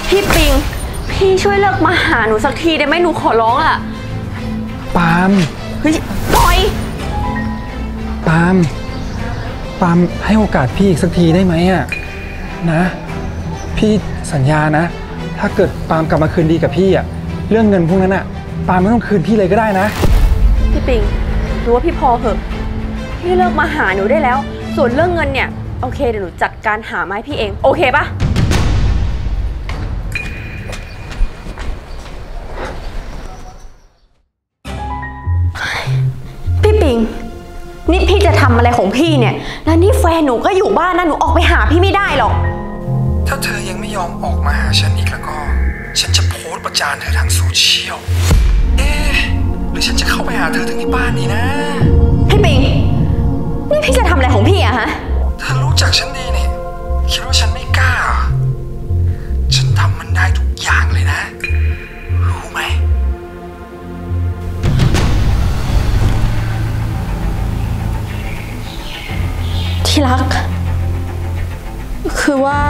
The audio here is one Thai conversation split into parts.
พี่ปิงพี่ช่วยเลิกมาหาหนูสักทีได้ไหมหนูขอร้องอ่ะปาล์มเฮ้ยปล่อยปาล์มให้โอกาสพี่อีกสักทีได้ไหมอ่ะนะพี่สัญญานะถ้าเกิดปาล์มกลับมาคืนดีกับพี่อ่ะเรื่องเงินพวกนั้นอ่ะปาล์มไม่ต้องคืนพี่เลยก็ได้นะพี่ปิงหนูว่าพี่พอเหอะพี่เลิกมาหาหนูได้แล้วส่วนเรื่องเงินเนี่ยโอเคเดี๋ยวหนูจัดการหามาให้พี่เองโอเคปะพี่ปิงนี่พี่จะทำอะไรของพี่เนี่ยแล้วนี่แฟนหนูก็อยู่บ้านนะหนูออกไปหาพี่ไม่ได้หรอกถ้าเธอยังไม่ยอมออกมาหาฉันอีกแล้วก็ฉันจะโพสต์ประจานเธอทางโซเชียลหรือฉันจะเข้าไปหาเธอถึงที่บ้านนี่นะพี่ปิงนี่พี่จะทำอะไรของพี่อะฮะเธอรู้จักฉันดีนี่คิดว่าฉันไม่กล้าฉันทำมันได้ทุกอย่างเลยนะรู้ไหมที่รักคือว่า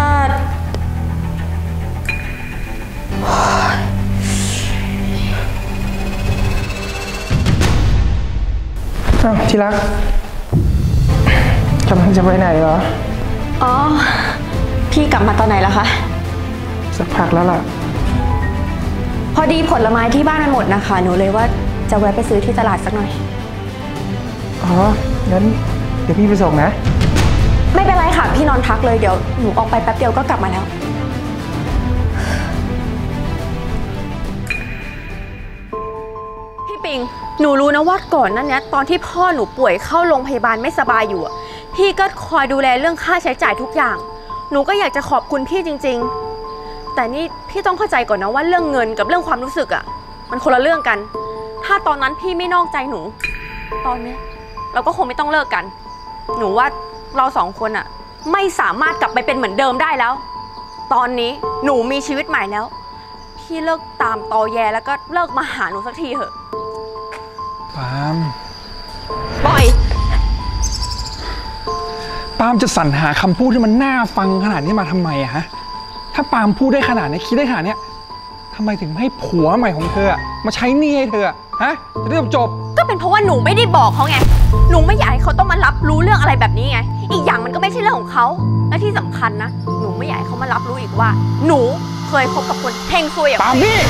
ที่รักกำลังจะไปไหนเหรออ๋อพี่กลับมาตอนไหนแล้วคะสักพักแล้วล่ะพอดีผลไม้ที่บ้านมันหมดนะคะหนูเลยว่าจะแวะไปซื้อที่ตลาดสักหน่อยอ๋องั้นเดี๋ยวพี่ไปส่งนะไม่เป็นไรค่ะพี่นอนพักเลยเดี๋ยวหนูออกไปแป๊บเดียวก็กลับมาแล้วพี่ปิงหนูรู้นะว่าก่อนนั้นเนี้ยตอนที่พ่อหนูป่วยเข้าโรงพยาบาลไม่สบายอยู่พี่ก็คอยดูแลเรื่องค่าใช้จ่ายทุกอย่างหนูก็อยากจะขอบคุณพี่จริงๆแต่นี่พี่ต้องเข้าใจก่อนนะว่าเรื่องเงินกับเรื่องความรู้สึกมันคนละเรื่องกันถ้าตอนนั้นพี่ไม่นอกใจหนูตอนนี้เราก็คงไม่ต้องเลิกกันหนูว่าเราสองคนไม่สามารถกลับไปเป็นเหมือนเดิมได้แล้วตอนนี้หนูมีชีวิตใหม่แล้วพี่เลิกตามตอแยแล้วก็เลิกมาหาหนูสักทีเถอะปาล์มปล่อยปาล์มจะสรรหาคำพูดที่มันน่าฟังขนาดนี้มาทำไมฮะถ้าปาล์มพูดได้ขนาดนี้คิดได้ขนาดนี้ทำไมถึงให้ผัวใหม่ของเธอมาใช้หนี้ให้เธอฮะจะได้จบก็เป็นเพราะว่าหนูไม่ได้บอกเขาไงหนูไม่อยากให้เขาต้องมารับรู้เรื่องอะไรแบบนี้ไงอีกอย่างมันก็ไม่ใช่เรื่องของเขาและที่สำคัญนะหนูไม่อยากให้เขามารับรู้อีกว่าหนูเคยคบกับคนเฮงซวยอย่างปาล์มนี่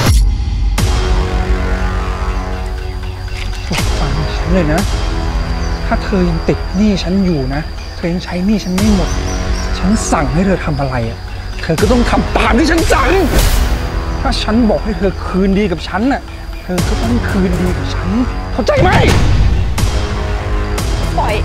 ฟังฉันเลยนะถ้าเธอยังติดหนี้ฉันอยู่นะเธอยังใช้หนี้ฉันไม่หมดฉันสั่งให้เธอทำอะไรเธอก็ต้องทำตามที่ฉันสั่งถ้าฉันบอกให้เธอคืนดีกับฉันเธอก็ต้องคืนดีกับฉันเข้าใจไหมปล่อย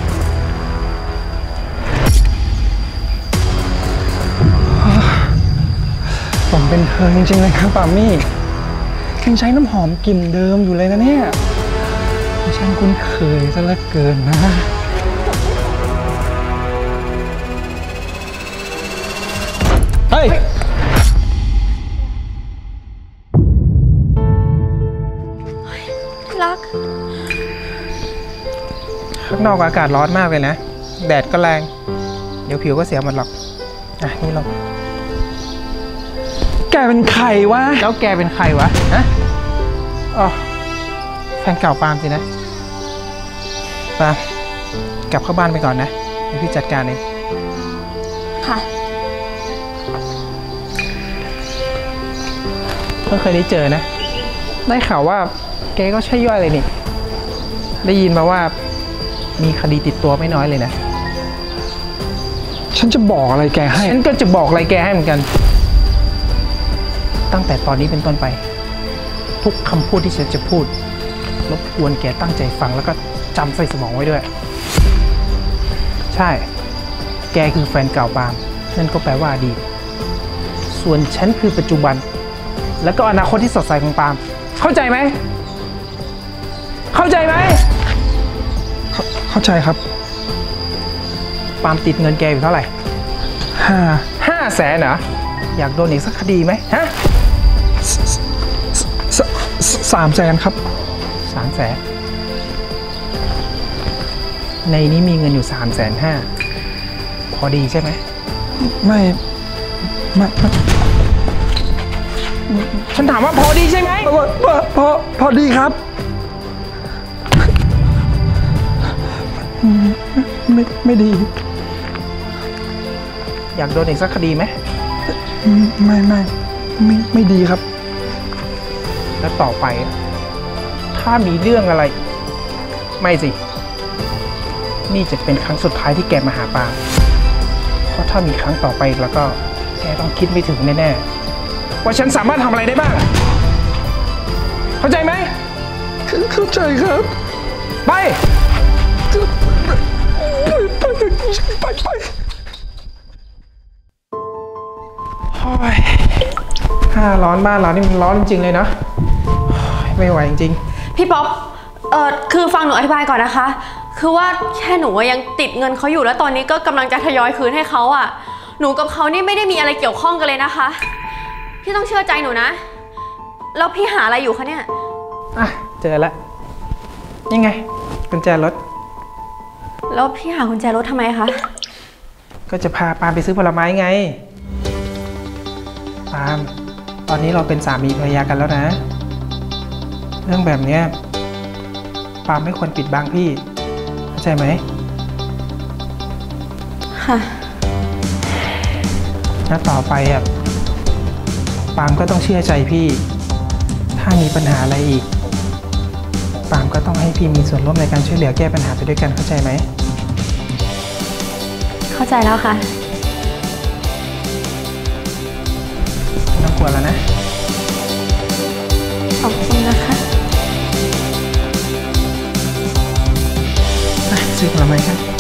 ผมเป็นเธอจริงๆเลยครับปามี่ยังใช้น้ำหอมกลิ่นเดิมอยู่เลยนะเนี่ยฉันคุ้นเคยซะเหลือเกินนะเฮ้ยรักข้างนอกอากาศร้อนมากเลยนะแดดก็แรงเดี๋ยวผิวก็เสียหมดหรอกนี่ลองแกเป็นใครวะแล้วแกเป็นใครวะฮะอ๋อแฟนเก่าปาล์มสินะปาล์มกลับเข้าบ้านไปก่อนนะเดี๋ยวพี่จัดการเองค่ะเพิ่งเคยได้เจอนะได้ข่าวว่าแกก็ใช่ย่อยเลยนี่ได้ยินมาว่ามีคดีติดตัวไม่น้อยเลยนะฉันจะบอกอะไรแกให้ฉันก็จะบอกอะไรแกให้เหมือนกันตั้งแต่ตอนนี้เป็นต้นไปทุกคำพูดที่ฉันจะพูดรบกวนแกตั้งใจฟังแล้วก็จำใส่สมองไว้ด้วยใช่แกคือแฟนเก่าปาล์มนั่นก็แปลว่าอดีตส่วนฉันคือปัจจุบันแล้วก็อนาคตที่สดใสของปาล์มเข้าใจไหมเข้าใจไหมเข้าใจครับปาล์มติดเงินแกอยู่เท่าไหร่500,000เหรออยากโดนอีกสักคดีไหมฮะ 300,000ครับ 300,000ในนี้มีเงินอยู่350,000พอดีใช่ไหมไม่ฉันถามว่าพอดีใช่ไหมพอดีครับ ไม่ดีอยากโดนอีกสักคดีไหมไม่ดีครับแล้วต่อไป ถ้ามีเรื่องอะไร ไม่สิ นี่จะเป็นครั้งสุดท้ายที่แกมาหาปาล์มเพราะถ้ามีครั้งต่อไปอีกแล้วก็แกต้องคิดไม่ถึงแน่ๆว่าฉันสามารถทำอะไรได้บ้าง เข้าใจไหมเข้าใจครับไปไปโอ้ยถ้าร้อนบ้านเรานี่มันร้อนจริงๆเลยนะโอ้ยไม่ไหวจริงพี่ป๊อปคือฟังหนูอธิบายก่อนนะคะ คือว่าแค่หนูยังติดเงินเขาอยู่แล้วตอนนี้ก็กำลังจะทยอยคืนให้เขาอ่ะ หนูกับเขานี่ไม่ได้มีอะไรเกี่ยวข้องกันเลยนะคะ พี่ต้องเชื่อใจหนูนะ แล้วพี่หาอะไรอยู่คะเนี่ยอ่ะ เจอแล้วนี่ไงกุญแจรถแล้วพี่หากุญแจรถทำไมคะก็จะพาปาล์มไปซื้อผลไม้ไง ปาล์มตอนนี้เราเป็นสามีภรรยากันแล้วนะ เรื่องแบบเนี้ยปาล์มไม่ควรปิดบังพี่เข้าใจไหมค่ะแล้วต่อไปอ่ะปาล์มก็ต้องเชื่อใจพี่ ถ้ามีปัญหาอะไรอีกปาล์มก็ต้องให้พี่มีส่วนร่วมในการช่วยเหลือแก้ปัญหาไปด้วยกันเข้าใจไหมเข้าใจแล้วค่ะไม่ต้องกลัวแล้วนะขอบคุณนะคะไปซื้อผลไม้กัน